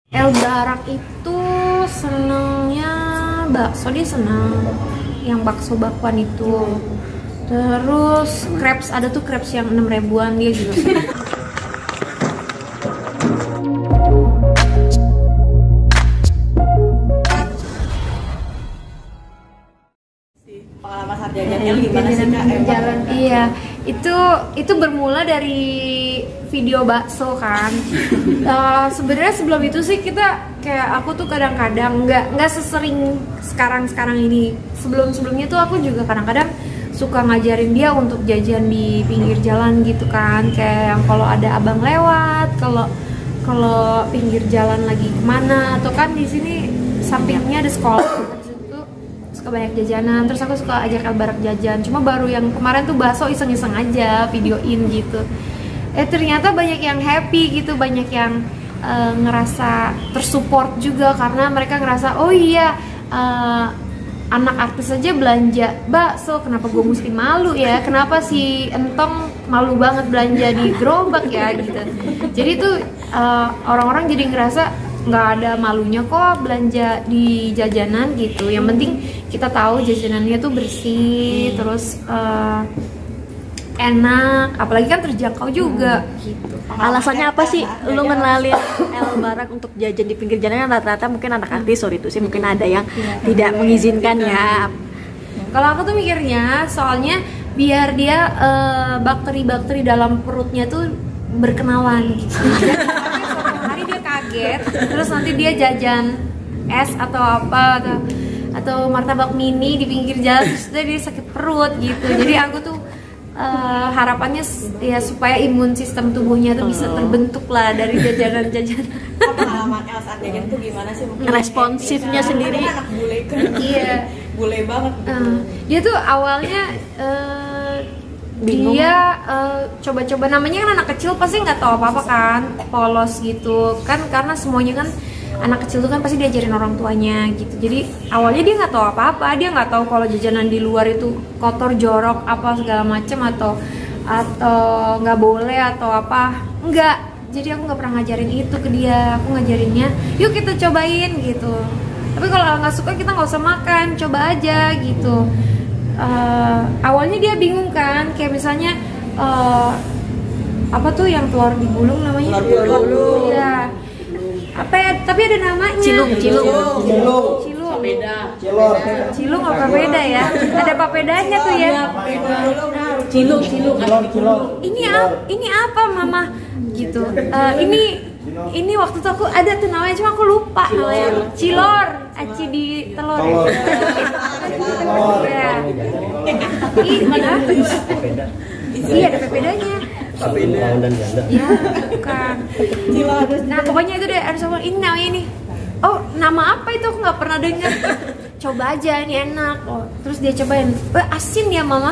El Barak itu senengnya bakso, dia seneng yang bakso bakwan itu. Terus crepes, ada tuh crepes yang 6 ribuan, dia juga seneng. Pengalaman saat jajannya gimana sih Kak? Jalan, iya. Itu bermula dari video bakso kan. Sebenarnya sebelum itu sih kita kayak aku tuh kadang-kadang nggak sesering sekarang ini. Sebelumnya tuh aku juga kadang-kadang suka ngajarin dia untuk jajan di pinggir jalan gitu kan. Kayak yang kalau ada abang lewat, kalau pinggir jalan lagi kemana, atau kan di sini sampingnya ada sekolah. Banyak jajanan, terus aku suka ajak El Barak jajan. Cuma baru yang kemarin tuh bakso iseng-iseng aja videoin gitu. Ternyata banyak yang happy gitu, banyak yang ngerasa tersupport juga karena mereka ngerasa oh iya, anak artis aja belanja bakso, kenapa gue mesti malu ya? Kenapa si Entong malu banget belanja di gerobak ya gitu. Jadi tuh orang-orang jadi ngerasa nggak ada malunya kok belanja di jajanan gitu. Yang penting kita tahu jajanannya tuh bersih, terus enak, apalagi kan terjangkau juga gitu. Alasannya apa sih lu ngenalin El Barak untuk jajan di pinggir jalan? Kan rata-rata mungkin anak artis, sorry itu sih mungkin ada yang tidak mengizinkan ya. Kalau aku tuh mikirnya soalnya biar dia bakteri-bakteri dalam perutnya tuh berkenalan gitu. Kaget, terus nanti dia jajan es atau apa atau martabak mini di pinggir jalan, terus dia sakit perut gitu. Jadi aku tuh harapannya ya supaya imun sistem tubuhnya tuh bisa terbentuk lah dari jajanan-jajanan. Pengalaman El saat jajan tuh gimana sih? Responsifnya sendiri. Anak bule kan? Iya, bule banget. Dia tuh awalnya bingung. Dia coba-coba, namanya kan anak kecil pasti nggak tahu apa-apa kan, polos gitu kan, karena semuanya kan anak kecil tuh kan pasti diajarin orang tuanya gitu. Jadi awalnya dia nggak tahu apa-apa, dia nggak tahu kalau jajanan di luar itu kotor, jorok, apa segala macem, atau nggak boleh atau apa, nggak. Jadi aku nggak pernah ngajarin itu ke dia, aku ngajarinnya yuk kita cobain gitu. Tapi kalau nggak suka kita nggak usah makan, coba aja gitu. Awalnya dia bingung kan, kayak misalnya apa tuh yang telur digulung namanya? Telur digulung. Ya. Apa ya? Tapi ada namanya. Cilung. Cilung apa beda ya? Ada papedanya tuh ya. Cilung. Ini apa mama? Gitu. Ini waktu itu aku ada tuh namanya, cuma aku lupa namanya. Cilor, aci di telur. Ya. Iya, ada papedanya. Lawan dan ganda. Ya, bukan. Nah, pokoknya itu deh, harus ini namanya ini. Oh, nama apa itu? Aku nggak pernah dengar. Coba aja, ini enak. Oh, terus dia cobain. Asin ya, mama.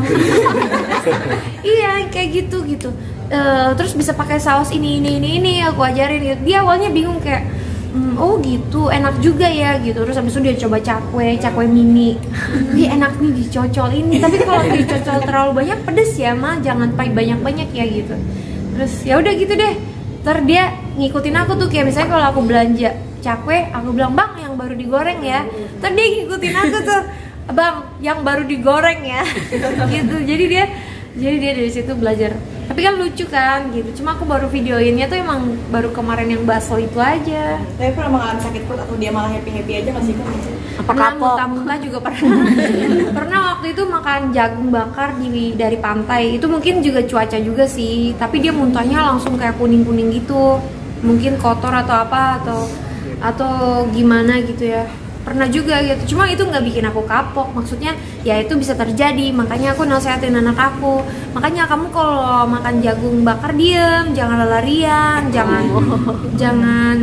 Iya, kayak gitu. Terus bisa pakai saus ini. Aku ajarin gitu. Dia awalnya bingung kayak, oh gitu, enak juga ya gitu. Terus habis itu dia coba cakwe mini. Dia enak nih dicocol ini. Tapi kalau dicocol terlalu banyak pedes ya, Ma. Jangan banyak-banyak ya gitu. Terus ya udah gitu deh. Terus dia ngikutin aku tuh, kayak misalnya kalau aku belanja cakwe, aku bilang, "Bang, yang baru digoreng ya." Terus dia ngikutin aku tuh, "Bang, yang baru digoreng ya." Gitu. Jadi dia dari situ belajar. Tapi kan lucu kan gitu. Cuma aku baru videoinnya tuh emang baru kemarin yang bakso itu aja. Tapi pernah mengalami sakit perut atau dia malah happy aja nggak sih Kak? Pernah muntah-muntah juga pernah. Pernah waktu itu makan jagung bakar dari pantai. Itu mungkin juga cuaca juga sih. Tapi dia muntahnya langsung kayak kuning-kuning gitu. Mungkin kotor atau apa atau gimana gitu ya. Pernah juga gitu, cuma itu nggak bikin aku kapok. Maksudnya ya itu bisa terjadi, makanya aku nasehatin anak aku, makanya kamu kalau makan jagung bakar diem, jangan larian, jangan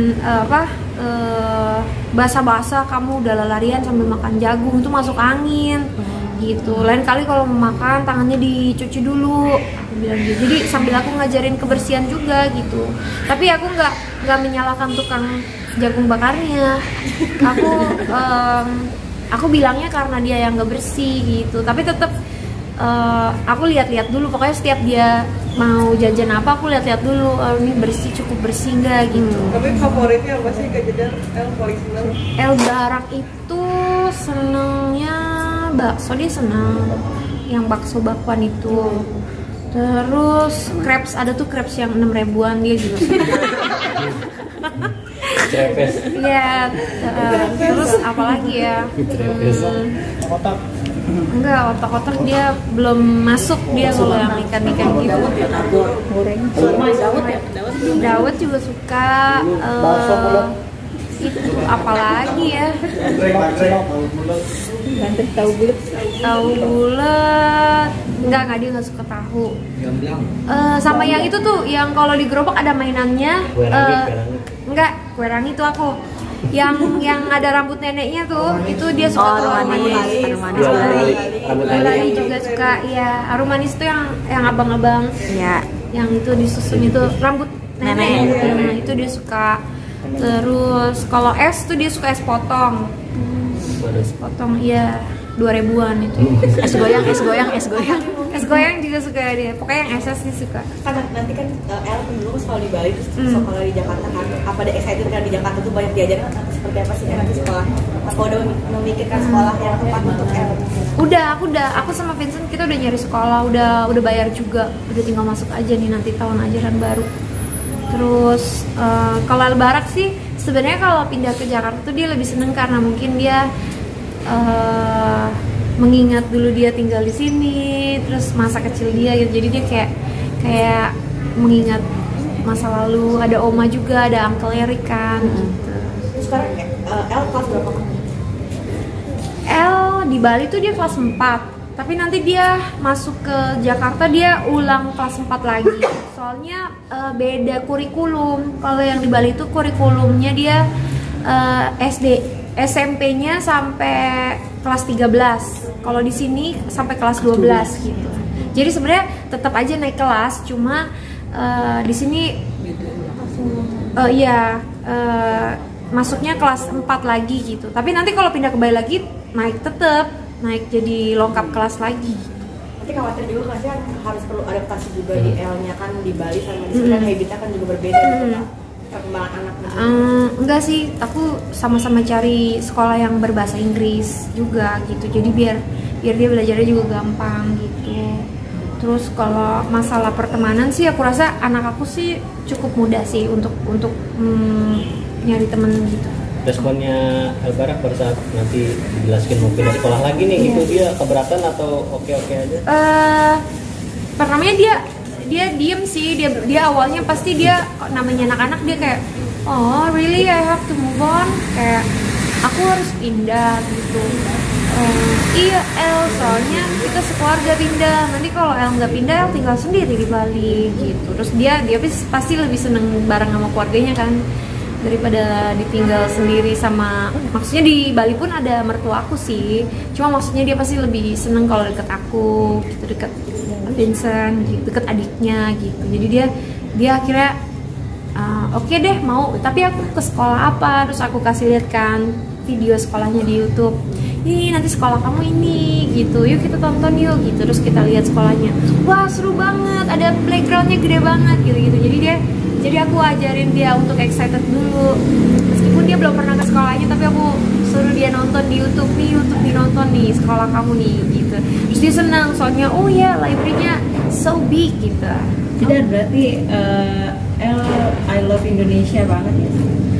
basah-basah. Kamu udah larian sambil makan jagung itu masuk angin gitu. Lain kali kalau mau makan tangannya dicuci dulu, aku bilang gitu. Jadi sambil aku ngajarin kebersihan juga gitu. Tapi aku nggak menyalahkan tukang jagung bakarnya. Aku bilangnya karena dia yang nggak bersih gitu. Tapi tetap aku lihat-lihat dulu, pokoknya setiap dia mau jajan apa aku lihat-lihat dulu, ini bersih, cukup bersih nggak gitu. Tapi favoritnya apa sih Kak Jedar? El paling seneng? El Barak itu senengnya bakso, dia seneng yang bakso bakwan itu. Terus crepes, ada tuh crepes yang 6 ribuan dia juga suka. Crepes. Iya, terus apa lagi ya? Otak. Enggak, otak-otak dia belum masuk, dia kalau yang ikan-ikan gitu. Dawet juga suka. Itu apa lagi ya? Tahu bulat. Tahu bulat. Enggak, dia nggak suka tahu. Sama yang itu tuh, yang kalau di gerobak ada mainannya. Enggak, kue rangi itu aku. Yang ada rambut neneknya tuh, itu dia suka. Aroma manis juga suka. Iya, aroma manis tuh yang abang-abang. Iya. Yang itu disusun itu rambut nenek. Itu dia suka. Terus kalau es tuh dia suka es potong. Es potong, iya, 2 ribuan itu. Es goyang. Es goyang juga suka dia. Pokoknya yang es sih suka. Karena nanti kan El dulu sekolah di Bali, terus sekolah di Jakarta kan. Apa ada excited kan di Jakarta tuh banyak diajarin seperti apa sih nanti sekolah? Apa udah memikirkan sekolah yang tepat untuk El? Aku sama Vincent kita udah nyari sekolah, udah bayar juga. Udah tinggal masuk aja nih nanti tahun ajaran baru. Terus kalau El Barak sih sebenarnya kalau pindah ke Jakarta tuh dia lebih seneng karena mungkin dia mengingat dulu dia tinggal di sini, terus masa kecil dia gitu. Jadi dia kayak mengingat masa lalu. Ada oma juga, ada Uncle Eric kan gitu. Terus sekarang El kelas berapa? El di Bali tuh dia kelas 4. Tapi nanti dia masuk ke Jakarta dia ulang kelas 4 lagi. Soalnya beda kurikulum. Kalau yang di Bali itu kurikulumnya dia SD, SMP-nya sampai kelas 13. Kalau di sini sampai kelas 12 gitu. Jadi sebenarnya tetap aja naik kelas, cuma di sini masuknya kelas 4 lagi gitu. Tapi nanti kalau pindah ke Bali lagi naik jadi lengkap kelas lagi. Nanti khawatir juga kan sih harus perlu adaptasi juga di L-nya kan di Bali sama di sini kan habitnya kan juga berbeda gitu Kak. Perkembangan anaknya. Enggak sih, aku sama-sama cari sekolah yang berbahasa Inggris juga gitu. Jadi biar dia belajarnya juga gampang gitu. Terus kalau masalah pertemanan sih aku rasa anak aku sih cukup mudah sih untuk nyari temen gitu. Responnya El Barak pada saat nanti dijelaskan mau pindah sekolah lagi nih gitu, dia keberatan atau oke-oke aja? Pertamanya dia diem sih, dia awalnya pasti dia namanya anak-anak dia kayak oh really I have to move on, kayak aku harus pindah gitu. Iya El, soalnya kita sekeluarga pindah, nanti kalau El nggak pindah El tinggal sendiri di Bali gitu. Terus dia pasti lebih seneng bareng sama keluarganya kan daripada ditinggal sendiri sama, maksudnya di Bali pun ada mertua aku sih, cuma maksudnya dia pasti lebih seneng kalau deket aku gitu, deket Vincent gitu, deket adiknya gitu. Jadi dia akhirnya oke deh mau, tapi aku ke sekolah apa, terus aku kasih lihat kan video sekolahnya di YouTube. Ini nanti sekolah kamu ini gitu, yuk kita tonton yuk gitu. Terus kita lihat sekolahnya, wah seru banget, ada playgroundnya gede banget gitu. Jadi aku ajarin dia untuk excited dulu, meskipun dia belum pernah ke sekolahnya, tapi aku suruh dia nonton di YouTube nih, untuk dinonton nih sekolah kamu nih gitu. Terus dia senang soalnya, oh ya library-nya so big gitu. Jadi berarti I love Indonesia banget ya.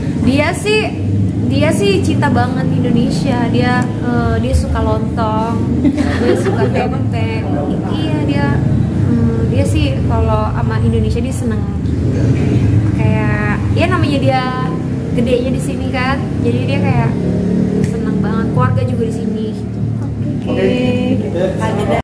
Dia sih cinta banget Indonesia. Dia suka lontong, dia suka tempe. Iya dia sih kalau sama Indonesia dia seneng. Kayak ya namanya dia gedenya di sini kan, jadi dia kayak seneng banget. Keluarga juga di sini. Oke.